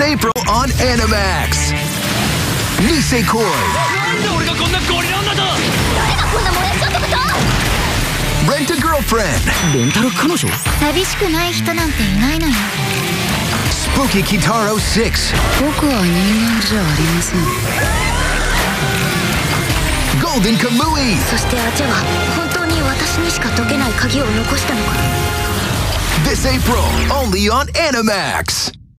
April on Animax. Nisekoi. なんで俺がこんなゴリラ女と。 誰がこんなもやっちゃったこと。 Rent a Girlfriend. レンタル彼女。 寂しくない人なんていないのよ。 Spooky Kitaro 6. 僕は人間じゃありません。 Golden Kamui. そしてアチェは本当に私にしか解けない鍵を残したのか。 This April, only on Animax.